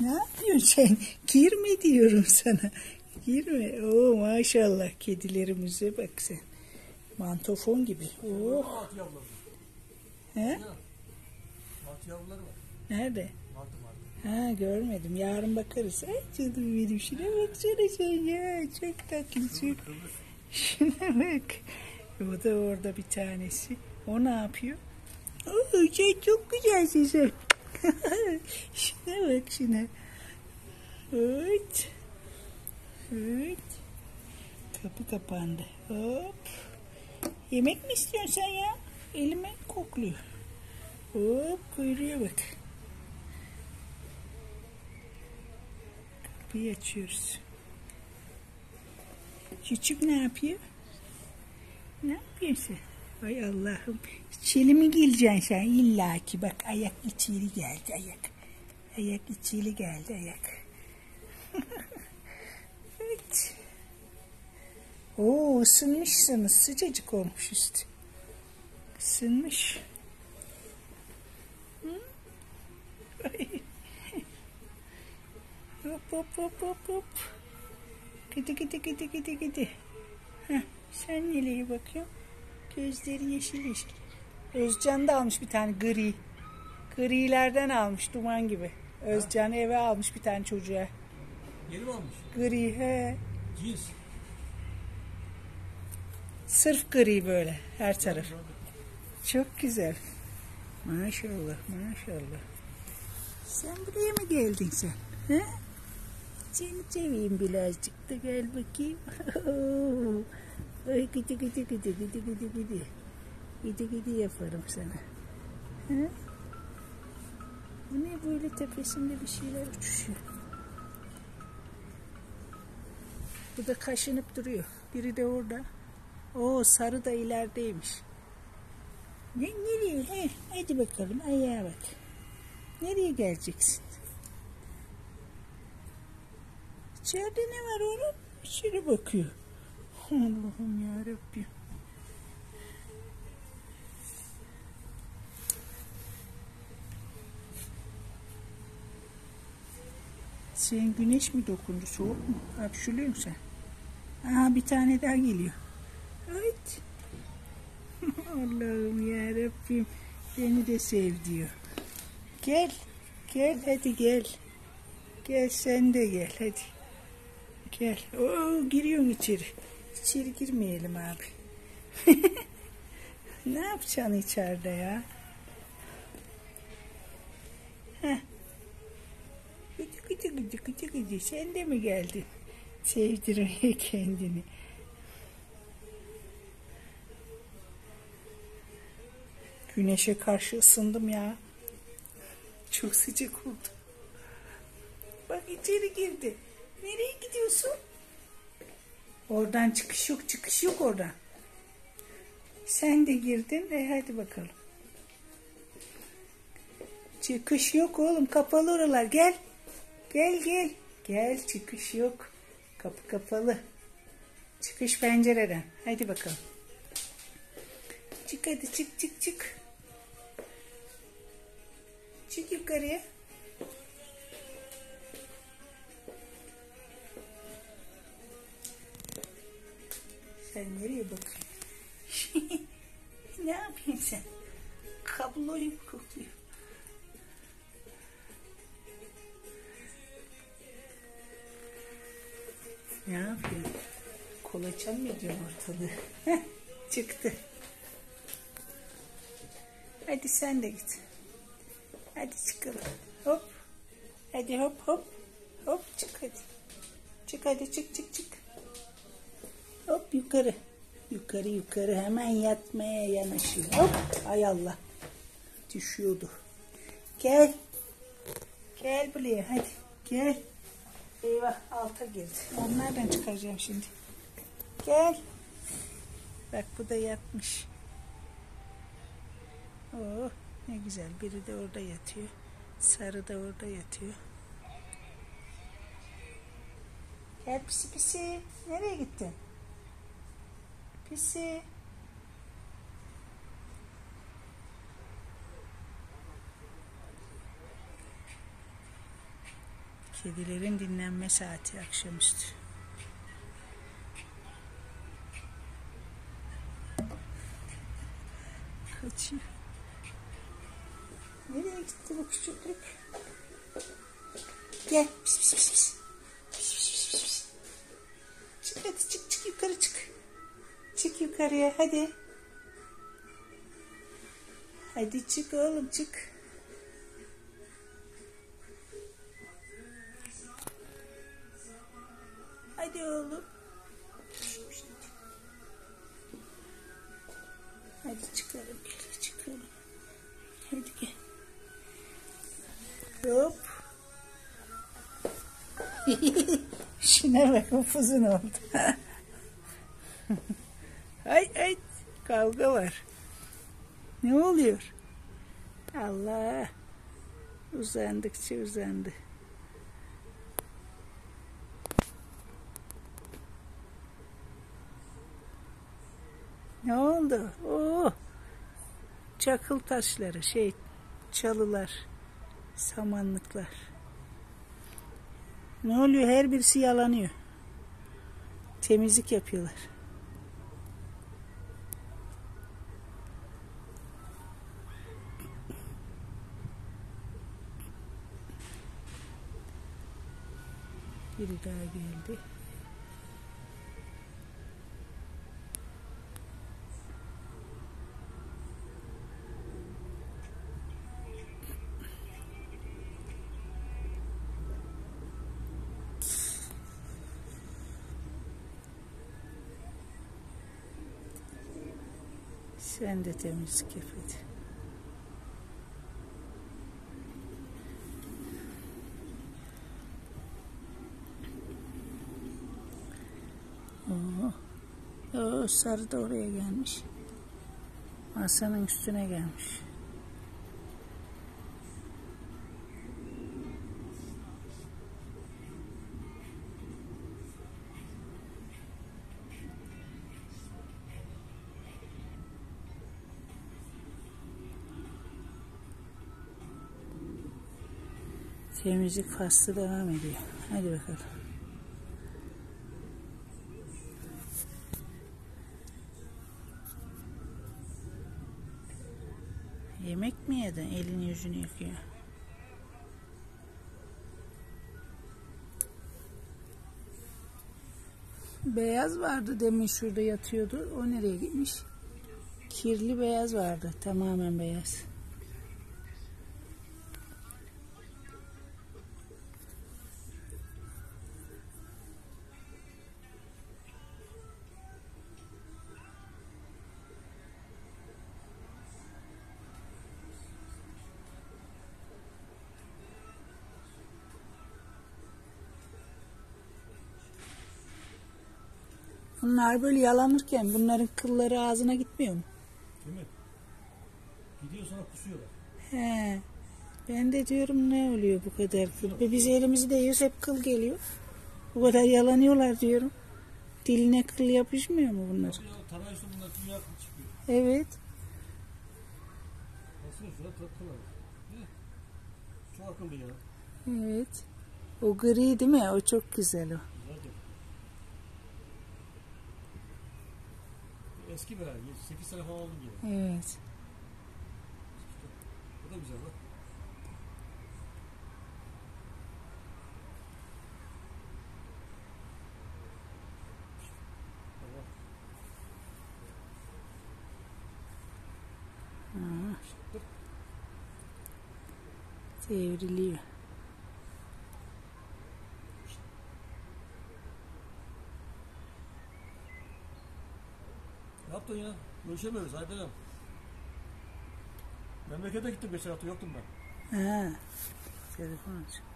Ne yapıyorsun sen? Girme diyorum sana. Girme. Oo maşallah kedilerimize bak sen. Mantofon gibi. Oh. He? Martı yavruları var. Nerede? Martı. Ha görmedim. Yarın bakarız. Ay canım benim. Şuna baksana sen ya. Çok tatlı çok. Şuna bak. O da orada bir tanesi. O ne yapıyor? Oo, sen çok güzelsin sen. Şuna bak şuna. Evet. Evet. Kapı kapandı. Hop. Yemek mi istiyorsun sen ya? Elime kokluyor. Hop kuyruğa bak. Kapıyı açıyoruz. Küçük ne yapıyor? Ne yapıyorsun? Ay Allah'ım. İçeri mi geleceksin sen? İlla ki bak ayak içeri geldi ayak. Ayak içeri geldi ayak. Evet. Oo ısınmışsınız. Sıcacık olmuş üstü. Isınmış. Hı? Ay. Hop hop hop hop hop. Gidi gidi gidi gidi gidi. Heh, sen nereye bakıyorsun? Gözleri yeşil yeşil. Özcan da almış bir tane gri. Grilerden almış duman gibi. Özcan eve almış bir tane çocuğa. Yeni mi almış? Gri he. Cins. Sırf gri böyle her taraf. Çok güzel. Maşallah maşallah. Sen buraya mı geldin sen? He? Seni seveyim birazcık da gel bakayım. Ay gidi gidi gidi gidi gidi gidi. Gidi gidi yaparım sana. He? Bu ne böyle tepesinde bir şeyler uçuşuyor. Bu da kaşınıp duruyor. Biri de orada. Oo sarı da ilerideymiş. Nereye? He, hadi bakalım ayağa bak. Nereye geleceksin? İçeride ne var oğlum? İçeri bakıyor. Allah'ım yarabbim. Sen güneş mi dokundu? Soğuk mu? Hapşırıyorsun sen. Aha bir tane daha geliyor. Evet. Allah'ım yarabbim. Beni de sev diyor. Gel. Gel hadi gel. Gel sen de gel hadi. Gel. Oo giriyorsun içeri. İçeri girmeyelim abi. Ne yapacaksın içeride ya? Heh. Gıcı gıcı gıcı gıcı. Sen de mi geldin? Sevdirmeye kendini. Güneşe karşı ısındım ya. Çok sıcak oldu. Bak içeri girdi. Nereye gidiyorsun? Oradan çıkış yok, çıkış yok oradan. Sen de girdin. Hadi bakalım. Çıkış yok oğlum. Kapalı oralar. Gel. Gel gel. Gel çıkış yok. Kapı kapalı. Çıkış pencereden. Hadi bakalım. Çık hadi çık çık çık. Çık yukarıya. Sen nereye bakıyorsun? Ne yapıyorsun sen? Kabloyu mu kokluyor? Ne yapıyorsun? Kolaçan mı ediyorsun ortalığı? Heh, çıktı. Hadi sen de git. Hadi çıkalım. Hop. Hadi hop hop. Hop çık hadi. Çık hadi çık çık çık. Hop yukarı. Yukarı yukarı hemen yatmaya yanaşıyor. Hop. Ay Allah. Düşüyordu. Gel. Gel buraya hadi. Gel. Eyvah alta girdi. Onlardan çıkaracağım şimdi. Gel. Bak bu da yatmış. Oh ne güzel. Biri de orada yatıyor. Sarı da orada yatıyor. Gel pisi pisi. Nereye gittin? Pisi. Kedilerin dinlenme saati akşamüstü. Kaçıyor. Nereye gitti bu küçüklük? Gel. Pis pis pis pis. Pis pis pis pis. Çık hadi çık yukarı çık. Çık yukarıya hadi. Hadi çık oğlum çık. Hadi oğlum. Hadi çıkalım gel çıkalım. Hadi gel. Hop. Şuna bak upuzun oldu. Ay kavga var. Ne oluyor? Allah. Uzandıkça uzandı. Ne oldu? Oo. Çakıl taşları, çalılar, samanlıklar. Ne oluyor? Her birisi yalanıyor. Temizlik yapıyorlar. Biri daha geldi. Sen de temizlik yap hadi. Oo, sarı da oraya gelmiş. Masanın üstüne gelmiş. Temizlik faslı devam ediyor. Hadi bakalım. Yemek mi yedin? Elini yüzünü yıkıyor. Beyaz vardı demin şurada yatıyordu. O nereye gitmiş? Kirli beyaz vardı. Tamamen beyaz. Bunlar böyle yalanırken bunların kılları ağzına gitmiyor mu? Değil mi? Gidiyor sonra kusuyorlar. He. Ben de diyorum ne oluyor bu kadar kıl? Biz elimizi değiyoruz hep kıl geliyor. Bu kadar yalanıyorlar diyorum. Diline kıl yapışmıyor mu bunlar? Tarayışta bunlar dünya kıl çıkıyor. Evet. Nasıl şurada tatlılar. Çok akıllı ya. Evet. O gri değil mi? O çok güzel o. Eski bir hali. 8 sene falan oldu gibi. Evet. Bu da güzel bak. Devriliyor. Ne yaptın ya? Görüşemiyoruz Aydan'ım. Memlekete gittim geçen hafta yoktum ben. Ha. Telefon aç.